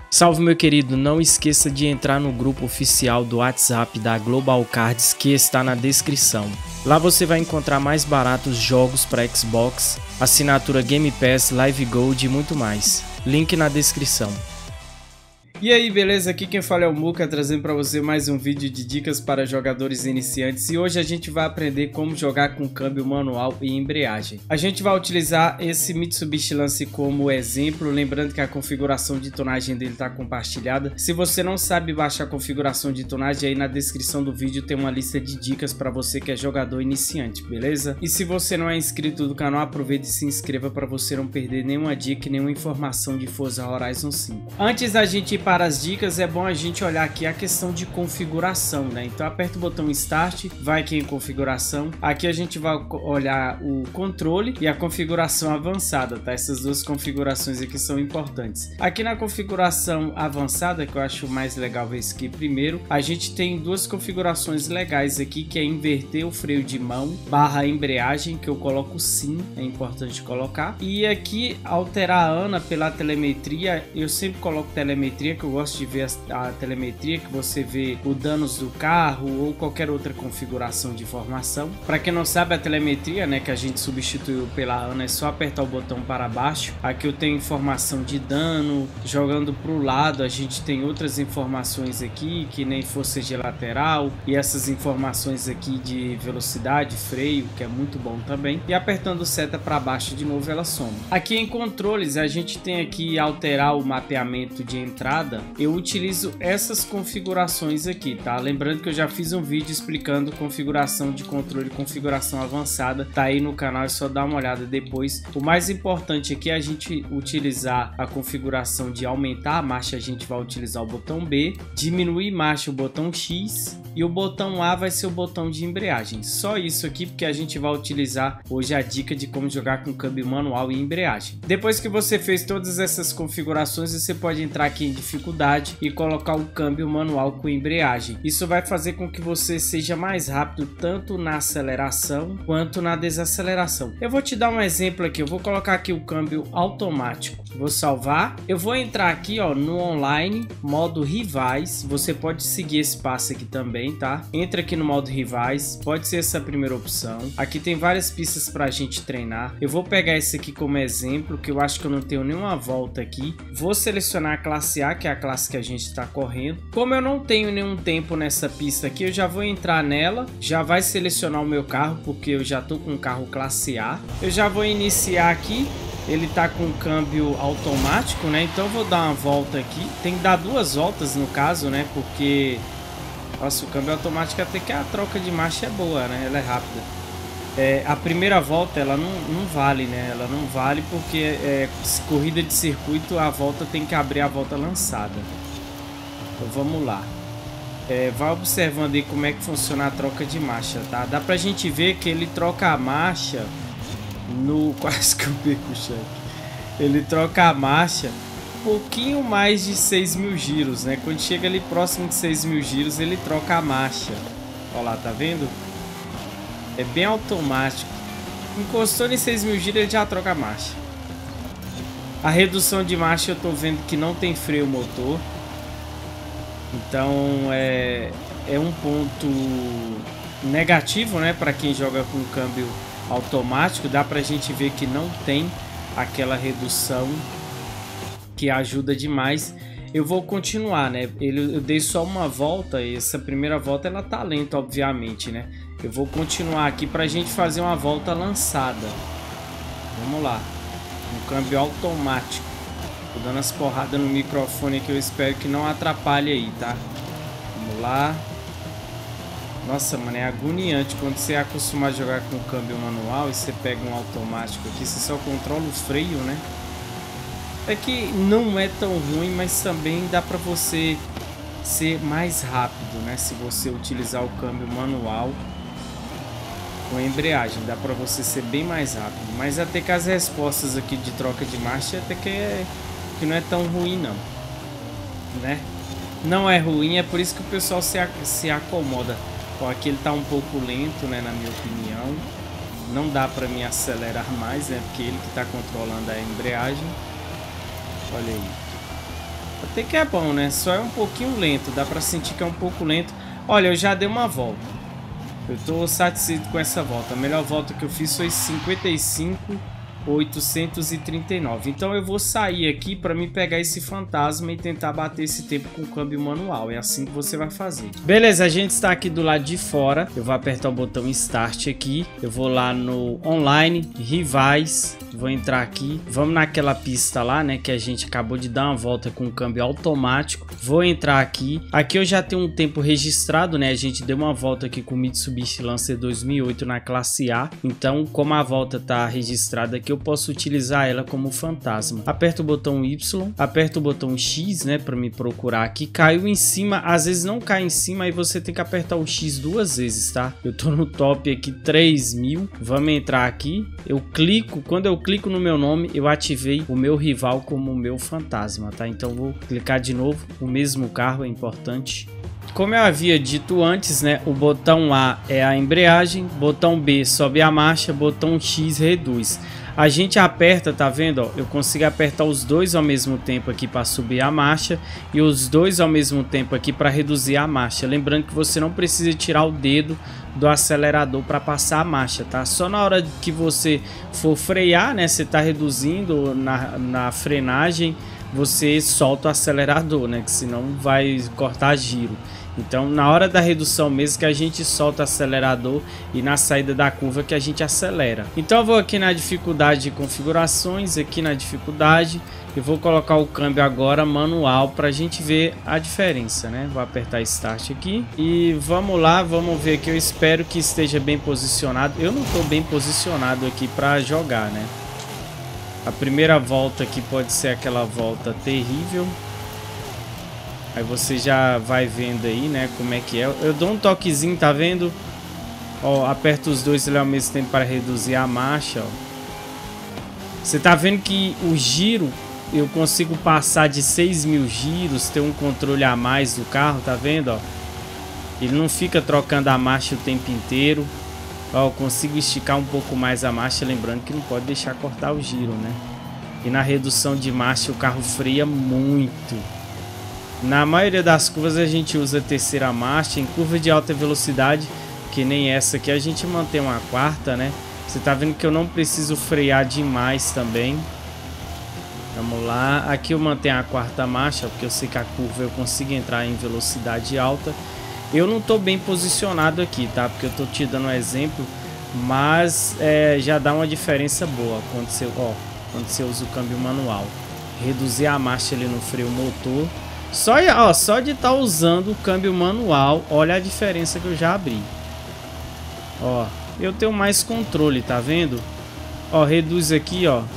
Salve, meu querido, não esqueça de entrar no grupo oficial do WhatsApp da Global Cards que está na descrição. Lá você vai encontrar mais baratos jogos para Xbox, assinatura Game Pass, Live Gold e muito mais. Link na descrição. E aí, beleza? Aqui quem fala é o Muka, trazendo para você mais um vídeo de dicas para jogadores iniciantes. E hoje a gente vai aprender como jogar com câmbio manual e embreagem. A gente vai utilizar esse Mitsubishi Lance como exemplo, lembrando que a configuração de tonagem dele está compartilhada. Se você não sabe baixar a configuração de tonagem, aí na descrição do vídeo tem uma lista de dicas para você que é jogador iniciante, beleza? E se você não é inscrito do canal, aproveite e se inscreva para você não perder nenhuma dica e nenhuma informação de Forza Horizon 5. Antes da gente ir para as dicas, é bom a gente olhar aqui a questão de configuração, né? Então aperta o botão Start, vai aqui em configuração. Aqui a gente vai olhar o controle e a configuração avançada, tá? Essas duas configurações aqui são importantes. Aqui na configuração avançada, que eu acho mais legal ver isso aqui primeiro, a gente tem duas configurações legais aqui, que é inverter o freio de mão barra embreagem, que eu coloco sim, é importante colocar. E aqui alterar a ANA pela telemetria, eu sempre coloco telemetria, que eu gosto de ver a telemetria, que você vê o danos do carro ou qualquer outra configuração de informação. Para quem não sabe, a telemetria, né, que a gente substituiu pela ANA, é só apertar o botão para baixo. Aqui eu tenho informação de dano, jogando para o lado a gente tem outras informações aqui, que nem força de lateral, e essas informações aqui de velocidade, freio, que é muito bom também. E apertando seta para baixo de novo ela soma. Aqui em controles a gente tem aqui alterar o mapeamento de entrada. Eu utilizo essas configurações aqui, tá? Lembrando que eu já fiz um vídeo explicando configuração de controle, configuração avançada, tá aí no canal, é só dar uma olhada depois. O mais importante aqui é a gente utilizar a configuração de aumentar a marcha, a gente vai utilizar o botão B, diminuir marcha o botão X e o botão A vai ser o botão de embreagem. Só isso aqui, porque a gente vai utilizar hoje a dica de como jogar com câmbio manual e embreagem. Depois que você fez todas essas configurações, você pode entrar aqui em dificuldade e colocar o câmbio manual com embreagem. Isso vai fazer com que você seja mais rápido tanto na aceleração quanto na desaceleração. Eu vou te dar um exemplo aqui, eu vou colocar aqui o câmbio automático. Vou salvar, eu vou entrar aqui ó, no online, modo rivais. Você pode seguir esse passo aqui também, tá? Entra aqui no modo rivais, pode ser essa a primeira opção. Aqui tem várias pistas para a gente treinar. Eu vou pegar esse aqui como exemplo, que eu acho que eu não tenho nenhuma volta aqui. Vou selecionar a classe A, que é a classe que a gente está correndo. Como eu não tenho nenhum tempo nessa pista aqui, eu já vou entrar nela, já vai selecionar o meu carro, porque eu já tô com um carro classe A. Eu já vou iniciar aqui. Ele tá com câmbio automático, né? Então eu vou dar uma volta aqui. Tem que dar duas voltas no caso, né? Porque nossa, o câmbio automático até que a troca de marcha é boa, né? Ela é rápida. A primeira volta ela não vale, né? Ela não vale porque corrida de circuito, a volta tem que abrir a volta lançada. Então vamos lá. Vai observando aí como é que funciona a troca de marcha, tá? Dá pra gente ver que ele troca a marcha no... Quase que eu perco o cheque. Ele troca a marcha um pouquinho mais de 6.000 giros, né? Quando chega ali próximo de 6.000 giros, ele troca a marcha. Olha lá, tá vendo? É bem automático. Encostou em 6.000 giros, ele já troca a marcha. A redução de marcha eu tô vendo que não tem freio motor. Então é um ponto negativo, né? Para quem joga com câmbio automático, dá pra gente ver que não tem aquela redução que ajuda demais. Eu vou continuar, né? Eu dei só uma volta e essa primeira volta ela tá lenta, obviamente, né? Eu vou continuar aqui pra gente fazer uma volta lançada. Vamos lá. Um câmbio automático. Tô dando as porradas no microfone que eu espero que não atrapalhe aí, tá? Vamos lá. Nossa, mano, é agoniante quando você é acostumado a jogar com câmbio manual e você pega um automático aqui, você só controla o freio, né? É que não é tão ruim, mas também dá pra você ser mais rápido, né? Se você utilizar o câmbio manual com embreagem, dá pra você ser bem mais rápido. Mas até que as respostas aqui de troca de marcha até que não é tão ruim não, né? Não é ruim, é por isso que o pessoal se acomoda. Ó, aqui ele tá um pouco lento, né, na minha opinião. Não dá pra me acelerar mais, né, porque ele que tá controlando a embreagem. Olha aí. Até que é bom, né? Só é um pouquinho lento, dá pra sentir que é um pouco lento. Olha, eu já dei uma volta. Eu tô satisfeito com essa volta. A melhor volta que eu fiz foi 55.839. Então eu vou sair aqui para me pegar esse fantasma e tentar bater esse tempo com o câmbio manual. É assim que você vai fazer. Beleza, a gente está aqui do lado de fora. Eu vou apertar o botão Start aqui. Eu vou lá no Online, Rivais. Vou entrar aqui. Vamos naquela pista lá, né? Que a gente acabou de dar uma volta com o câmbio automático. Vou entrar aqui. Aqui eu já tenho um tempo registrado, né? A gente deu uma volta aqui com o Mitsubishi Lancer 2008 na classe A. Então, como a volta tá registrada aqui, eu posso utilizar ela como fantasma. Aperto o botão Y, aperto o botão X, né, para me procurar aqui. Caiu em cima, às vezes não cai em cima, aí você tem que apertar o X 2 vezes, tá? Eu tô no top aqui 3.000. Vamos entrar aqui. Eu clico, quando eu clico no meu nome, eu ativei o meu rival como o meu fantasma, tá? Então vou clicar de novo. O mesmo carro é importante. Como eu havia dito antes, né, o botão A é a embreagem, botão B sobe a marcha, botão X reduz. A gente aperta, tá vendo? Ó, eu consigo apertar os dois ao mesmo tempo aqui para subir a marcha e os dois ao mesmo tempo aqui para reduzir a marcha. Lembrando que você não precisa tirar o dedo do acelerador para passar a marcha, tá? Só na hora que você for frear, né, você tá reduzindo na frenagem, você solta o acelerador, né, que senão vai cortar giro. Então, na hora da redução mesmo que a gente solta o acelerador e na saída da curva que a gente acelera. Então, eu vou aqui na dificuldade de configurações, aqui na dificuldade, eu vou colocar o câmbio agora manual para a gente ver a diferença, né? Vou apertar Start aqui e vamos lá, vamos ver que eu espero que esteja bem posicionado. Eu não estou bem posicionado aqui para jogar, né? A primeira volta aqui pode ser aquela volta terrível. Aí você já vai vendo aí, né, como é que é. Eu dou um toquezinho, tá vendo? Ó, aperto os dois ali ao mesmo tempo para reduzir a marcha, ó. Você tá vendo que o giro, eu consigo passar de 6.000 giros, ter um controle a mais do carro, tá vendo, ó? Ele não fica trocando a marcha o tempo inteiro. Ó, eu consigo esticar um pouco mais a marcha, lembrando que não pode deixar cortar o giro, né? E na redução de marcha o carro freia muito. Na maioria das curvas a gente usa a terceira marcha. Em curva de alta velocidade, que nem essa aqui, a gente mantém uma quarta, né? Você tá vendo que eu não preciso frear demais também. Vamos lá. Aqui eu mantenho a quarta marcha, porque eu sei que a curva eu consigo entrar em velocidade alta. Eu não tô bem posicionado aqui, tá? Porque eu tô te dando um exemplo, mas já dá uma diferença boa quando você usa o câmbio manual. Reduzir a marcha ali no freio motor. Só de estar usando o câmbio manual, olha a diferença que eu já abri. Ó, eu tenho mais controle, tá vendo? Ó, reduz aqui, ó.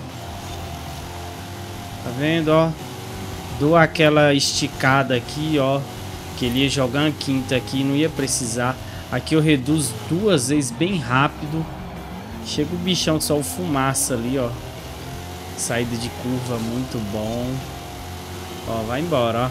Tá vendo, ó? Dou aquela esticada aqui, ó. Que ele ia jogar uma quinta aqui, não ia precisar. Aqui eu reduzo 2 vezes bem rápido. Chega o bichão só o fumaça ali, ó. Saída de curva muito bom. Ó, vai embora, ó.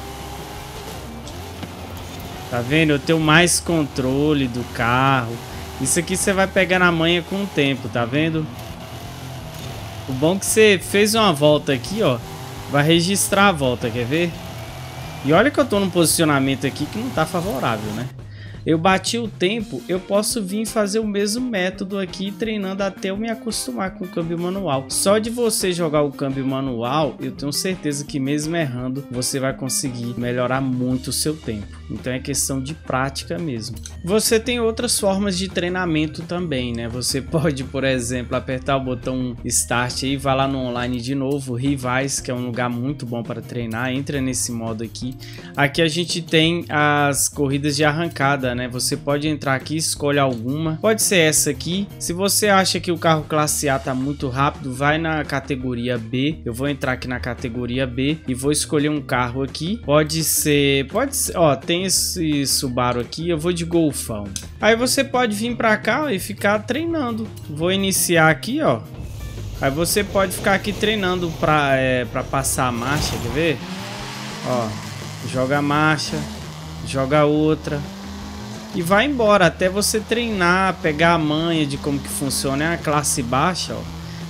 Tá vendo? Eu tenho mais controle do carro. Isso aqui você vai pegar na manha com o tempo, tá vendo? O bom é que você fez uma volta aqui, ó. Vai registrar a volta, quer ver? E olha que eu tô num posicionamento aqui que não tá favorável, né? Eu bati o tempo, eu posso vir fazer o mesmo método aqui, treinando até eu me acostumar com o câmbio manual. Só de você jogar o câmbio manual, eu tenho certeza que mesmo errando, você vai conseguir melhorar muito o seu tempo. Então é questão de prática mesmo. Você tem outras formas de treinamento também, né? Você pode, por exemplo, apertar o botão Start aí, vai lá no online de novo, Rivais, que é um lugar muito bom para treinar. Entra nesse modo aqui. Aqui a gente tem as corridas de arrancada, né? Você pode entrar aqui, escolhe alguma. Pode ser essa aqui. Se você acha que o carro classe A tá muito rápido, vai na categoria B. Eu vou entrar aqui na categoria B e vou escolher um carro aqui. Pode ser, ó, tem esse Subaru aqui, eu vou de Golfão. Aí você pode vir pra cá ó, e ficar treinando. Vou iniciar aqui, ó. Aí você pode ficar aqui treinando pra passar a marcha, quer ver? Ó, joga a marcha, joga outra. E vai embora até você treinar, pegar a manha de como que funciona. É a classe baixa, ó.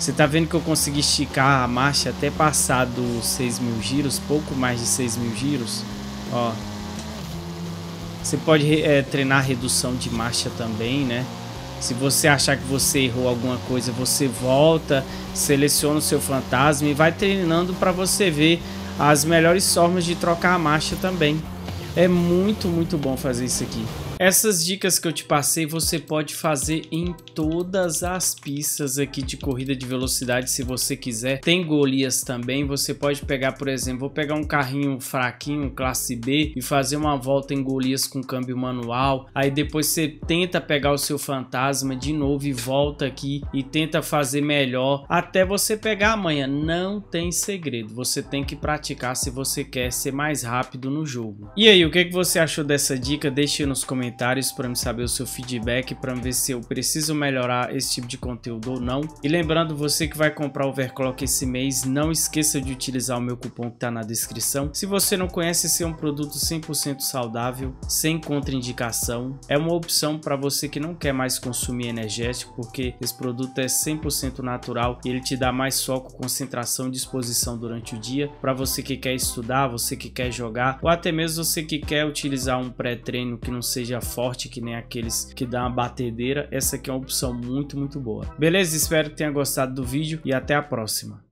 Você tá vendo que eu consegui esticar a marcha até passar dos 6.000 giros, pouco mais de 6.000 giros, ó. Você pode treinar redução de marcha também, né? Se você achar que você errou alguma coisa, você volta, seleciona o seu fantasma e vai treinando para você ver as melhores formas de trocar a marcha também. É muito bom fazer isso aqui. Essas dicas que eu te passei você pode fazer em todas as pistas aqui de corrida de velocidade se você quiser. Tem Golias também, você pode pegar, por exemplo, vou pegar um carrinho fraquinho, classe B, e fazer uma volta em Golias com câmbio manual. Aí depois você tenta pegar o seu fantasma de novo e volta aqui e tenta fazer melhor até você pegar a manha. Não tem segredo, você tem que praticar se você quer ser mais rápido no jogo. E aí, o que você achou dessa dica? Deixe nos comentários para me saber o seu feedback, para ver se eu preciso melhorar esse tipo de conteúdo ou não. E lembrando, você que vai comprar Overclock esse mês, não esqueça de utilizar o meu cupom que está na descrição. Se você não conhece, esse é um produto 100% saudável, sem contraindicação. É uma opção para você que não quer mais consumir energético, porque esse produto é 100% natural e ele te dá mais foco, concentração e disposição durante o dia. Para você que quer estudar, você que quer jogar, ou até mesmo você que quer utilizar um pré-treino que não seja forte, que nem aqueles que dá uma batedeira, essa aqui é uma opção muito boa. Beleza? Espero que tenha gostado do vídeo e até a próxima.